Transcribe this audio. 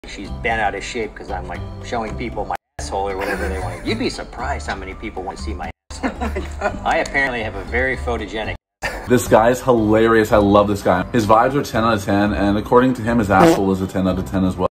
she's bent out of shape because I'm like showing people my asshole or whatever they want. You'd be surprised how many people want to see my asshole. I apparently have a very photogenic. This guy is hilarious. I love this guy. His vibes are 10 out of 10, and according to him, his asshole is a 10 out of 10 as well.